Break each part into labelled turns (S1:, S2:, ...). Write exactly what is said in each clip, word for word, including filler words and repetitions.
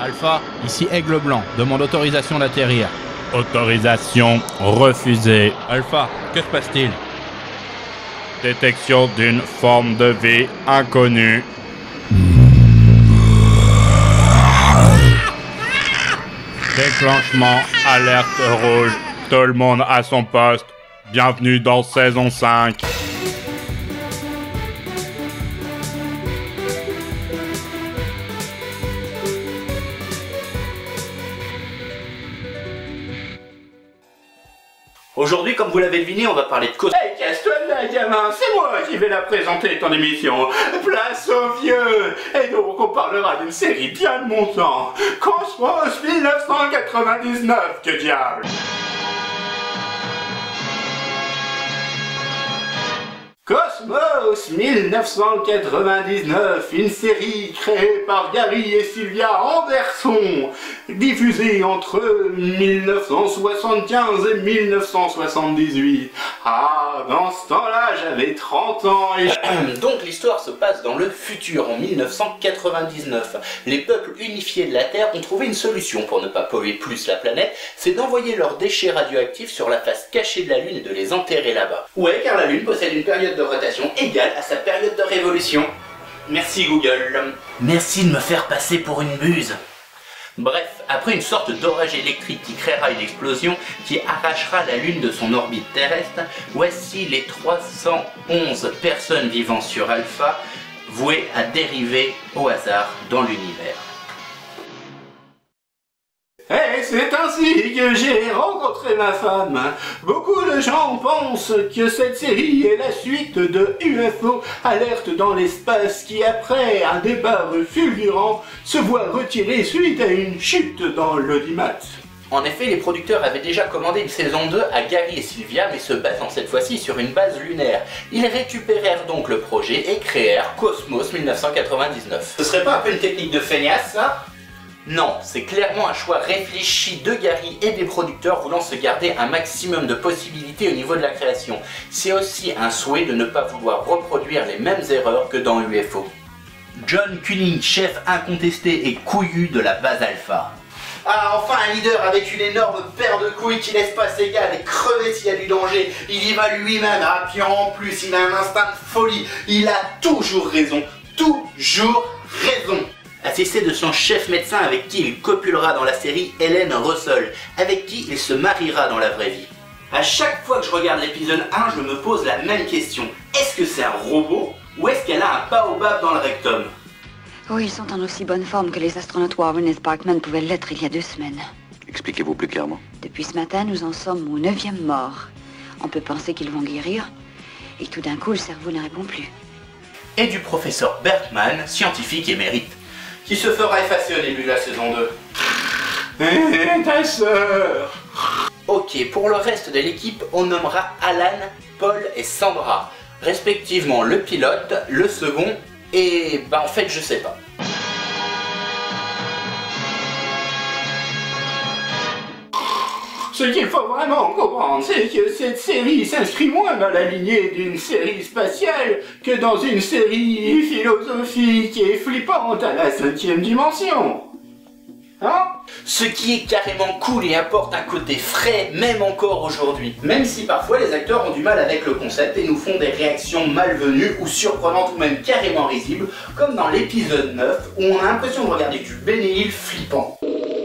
S1: Alpha, ici Aigle Blanc, demande autorisation d'atterrir. Autorisation refusée. Alpha, que se passe-t-il? Détection d'une forme de vie inconnue. Déclenchement, alerte rouge. Tout le monde à son poste. Bienvenue dans saison cinq.
S2: Aujourd'hui, comme vous l'avez deviné, on va parler de Cosmos.
S3: Hey, casse-toi de là, gamin, c'est moi qui vais la présenter, ton émission. Place aux vieux. Et donc, on parlera d'une série bien de mon temps. Cosmos mille neuf cent quatre-vingt-dix-neuf, que diable. Cosmos mille neuf cent quatre-vingt-dix-neuf, une série créée par Gary et Sylvia Anderson, diffusée entre mille neuf cent soixante-quinze et mille neuf cent soixante-dix-huit. Ah, dans ce temps-là, j'avais trente ans et...
S2: Donc l'histoire se passe dans le futur, en mille neuf cent quatre-vingt-dix-neuf. Les peuples unifiés de la Terre ont trouvé une solution pour ne pas polluer plus la planète, c'est d'envoyer leurs déchets radioactifs sur la face cachée de la Lune et de les enterrer là-bas. Ouais, car la Lune possède une période de rotation égale à sa période de révolution. Merci Google. Merci de me faire passer pour une buse. Bref, après une sorte d'orage électrique qui créera une explosion qui arrachera la Lune de son orbite terrestre, voici les trois cent onze personnes vivant sur Alpha vouées à dériver au hasard dans l'univers.
S3: Et c'est ainsi que j'ai rencontré ma femme. Beaucoup de gens pensent que cette série est la suite de U F O, Alerte dans l'espace, qui après un départ fulgurant se voit retiré suite à une chute dans l'audimat.
S2: En effet, les producteurs avaient déjà commandé une saison deux à Gary et Sylvia, mais se basant cette fois-ci sur une base lunaire. Ils récupérèrent donc le projet et créèrent Cosmos mille neuf cent quatre-vingt-dix-neuf. Ce serait pas un peu une technique de feignasse, ça ? Non, c'est clairement un choix réfléchi de Gary et des producteurs voulant se garder un maximum de possibilités au niveau de la création. C'est aussi un souhait de ne pas vouloir reproduire les mêmes erreurs que dans U F O. John Cunning, chef incontesté et couillu de la base Alpha. Ah, enfin un leader avec une énorme paire de couilles qui laisse pas ses gars et crever s'il y a du danger. Il y va lui-même, ah, puis en plus il a un instinct de folie. Il a toujours raison, toujours raison. Assisté de son chef médecin avec qui il copulera dans la série, Helen Russell, avec qui il se mariera dans la vraie vie. À chaque fois que je regarde l'épisode un, je me pose la même question. Est-ce que c'est un robot ou est-ce qu'elle a un baobab dans le rectum?
S4: Oh, ils sont en aussi bonne forme que les astronautes Warren et Sparkman pouvaient l'être il y a deux semaines.
S5: Expliquez-vous plus clairement.
S4: Depuis ce matin, nous en sommes au neuvième mort. On peut penser qu'ils vont guérir, et tout d'un coup, le cerveau ne répond plus.
S2: Et du professeur Bertman, scientifique émérite, qui se fera effacer au début de la saison deux.
S3: Et ta sœur.
S2: Ok, pour le reste de l'équipe, on nommera Alan, Paul et Sandra, respectivement le pilote, le second, et bah en fait je sais pas.
S3: Ce qu'il faut vraiment comprendre, c'est que cette série s'inscrit moins dans la lignée d'une série spatiale que dans une série philosophique et flippante à la cinquième dimension. Hein?
S2: Ce qui est carrément cool et apporte un côté frais, même encore aujourd'hui. Même si parfois les acteurs ont du mal avec le concept et nous font des réactions malvenues ou surprenantes ou même carrément risibles, comme dans l'épisode neuf où on a l'impression de regarder du Benny Hill flippant.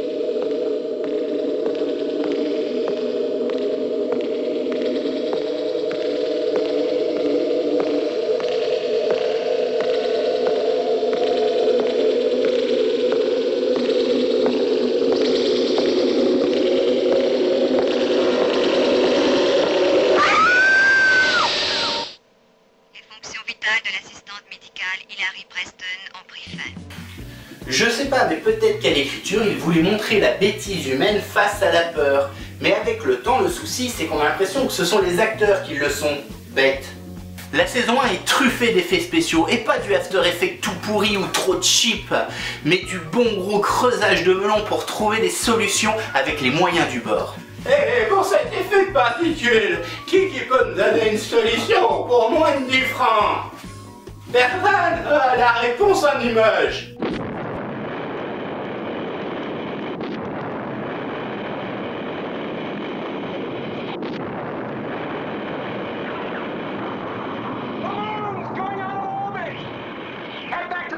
S2: Je sais pas, mais peut-être qu'à l'écriture, il voulait montrer la bêtise humaine face à la peur. Mais avec le temps, le souci, c'est qu'on a l'impression que ce sont les acteurs qui le sont bêtes. La saison un est truffée d'effets spéciaux, et pas du After Effects tout pourri ou trop cheap, mais du bon gros creusage de melon pour trouver des solutions avec les moyens du bord.
S3: Et pour cet effet de particules, qui qui peut me donner une solution pour moins de dix francs? Bertrand a la réponse en image.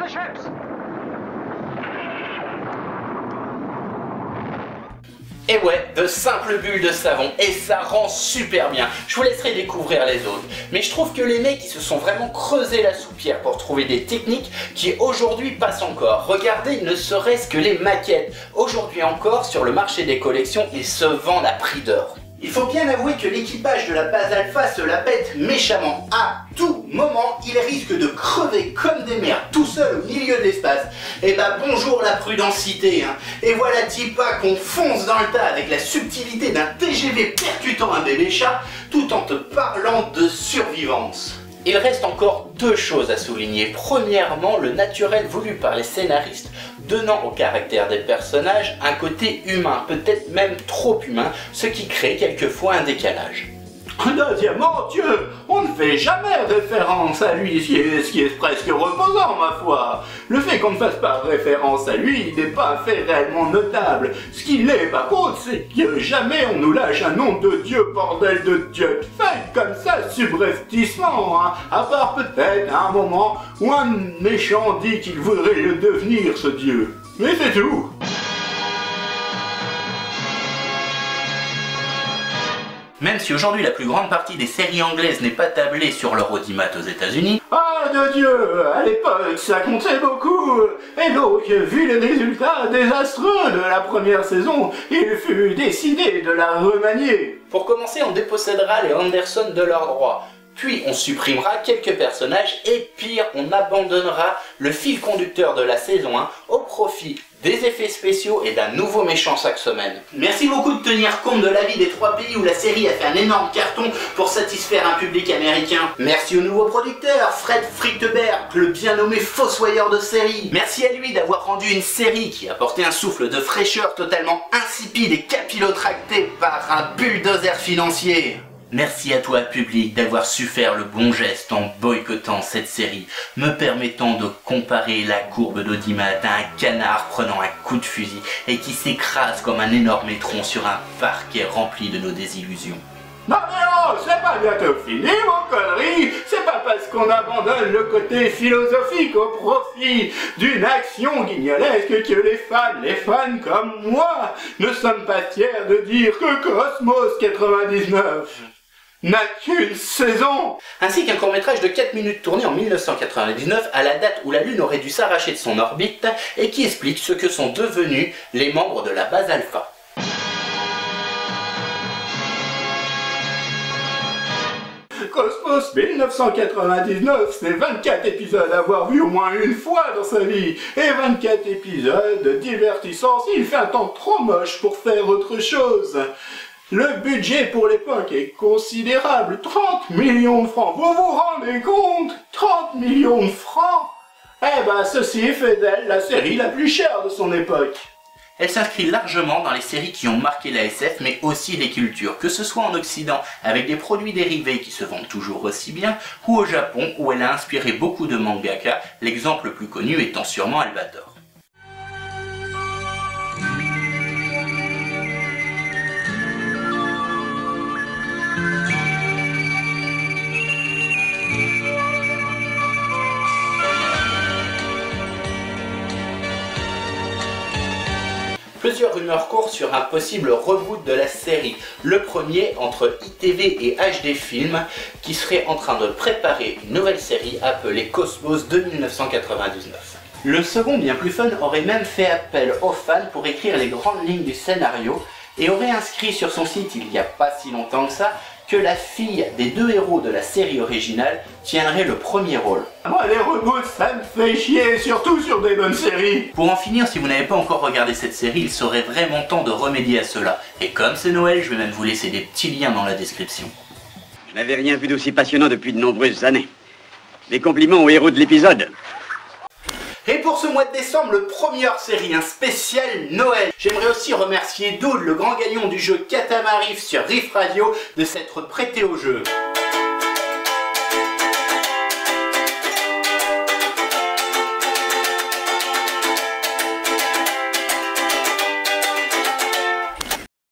S5: ships!
S2: Et ouais, de simples bulles de savon, et ça rend super bien. Je vous laisserai découvrir les autres. Mais je trouve que les mecs, ils se sont vraiment creusé la soupière pour trouver des techniques qui aujourd'hui passent encore. Regardez ne serait-ce que les maquettes. Aujourd'hui encore, sur le marché des collections, ils se vendent à prix d'or. Il faut bien avouer que l'équipage de la base Alpha se la pète méchamment. À tout moment, il risque de crever comme des merdes tout seul au milieu de l'espace. Et bah bonjour la prudentité, hein. Et voilà-t-il pas qu'on fonce dans le tas avec la subtilité d'un T G V percutant un bébé chat tout en te parlant de survivance. Il reste encore deux choses à souligner. Premièrement, le naturel voulu par les scénaristes, donnant au caractère des personnages un côté humain, peut-être même trop humain, ce qui crée quelquefois un décalage.
S3: Deuxièmement, Dieu, on ne fait jamais référence à lui, ce qui est, ce qui est presque reposant, ma foi. Le fait qu'on ne fasse pas référence à lui n'est pas un fait réellement notable. Ce qu'il est, par contre, c'est que jamais on nous lâche un nom de Dieu, bordel de Dieu. Fait comme ça, subrepticement, hein. À part peut-être à un moment où un méchant dit qu'il voudrait le devenir, ce Dieu. Mais c'est tout.
S2: Même si aujourd'hui la plus grande partie des séries anglaises n'est pas tablée sur leur audimat aux États-Unis.
S3: Ah de Dieu, à l'époque ça comptait beaucoup. Et donc, vu les résultats désastreux de la première saison, il fut décidé de la remanier.
S2: Pour commencer, on dépossédera les Anderson de leurs droits. Puis on supprimera quelques personnages et pire, on abandonnera le fil conducteur de la saison un au profit des effets spéciaux et d'un nouveau méchant chaque semaine. Merci beaucoup de tenir compte de l'avis des trois pays où la série a fait un énorme carton pour satisfaire un public américain. Merci au nouveau producteur, Fred Frichtberg, le bien nommé fossoyeur de série. Merci à lui d'avoir rendu une série qui a apporté un souffle de fraîcheur totalement insipide et capillotracté par un bulldozer financier. Merci à toi, public, d'avoir su faire le bon geste en boycottant cette série, me permettant de comparer la courbe d'audimat à un canard prenant un coup de fusil et qui s'écrase comme un énorme étron sur un parquet rempli de nos désillusions.
S3: Non mais oh, c'est pas bientôt fini, mon connerie. C'est pas parce qu'on abandonne le côté philosophique au profit d'une action guignolesque que les fans, les fans comme moi, ne sommes pas fiers de dire que Cosmos quatre-vingt-dix-neuf n'a qu'une saison.
S2: Ainsi qu'un court-métrage de quatre minutes tourné en mille neuf cent quatre-vingt-dix-neuf à la date où la Lune aurait dû s'arracher de son orbite et qui explique ce que sont devenus les membres de la base Alpha.
S3: Cosmos mille neuf cent quatre-vingt-dix-neuf, c'est vingt-quatre épisodes à avoir vu au moins une fois dans sa vie. Et vingt-quatre épisodes divertissants, il fait un temps trop moche pour faire autre chose. Le budget pour l'époque est considérable, trente millions de francs. Vous vous rendez compte? trente millions de francs? Eh ben, ceci fait d'elle la série la plus chère de son époque.
S2: Elle s'inscrit largement dans les séries qui ont marqué la S F, mais aussi les cultures, que ce soit en Occident, avec des produits dérivés qui se vendent toujours aussi bien, ou au Japon, où elle a inspiré beaucoup de mangaka, l'exemple le plus connu étant sûrement Albator. Plusieurs rumeurs courent sur un possible reboot de la série. Le premier entre I T V et H D Film qui serait en train de préparer une nouvelle série appelée Cosmos de mille neuf cent quatre-vingt-dix-neuf. Le second, bien plus fun, aurait même fait appel aux fans pour écrire les grandes lignes du scénario et aurait inscrit sur son site il n'y a pas si longtemps que ça que la fille des deux héros de la série originale tiendrait le premier rôle.
S3: Moi les reboots ça me fait chier, surtout sur des bonnes séries.
S2: Pour en finir, si vous n'avez pas encore regardé cette série, il serait vraiment temps de remédier à cela. Et comme c'est Noël, je vais même vous laisser des petits liens dans la description.
S6: Je n'avais rien vu d'aussi passionnant depuis de nombreuses années. Mes compliments aux héros de l'épisode.
S2: Et pour ce mois de décembre, le premier hors-série, un spécial Noël. J'aimerais aussi remercier Doud, le grand gagnant du jeu Katamari sur Riff Radio, de s'être prêté au jeu.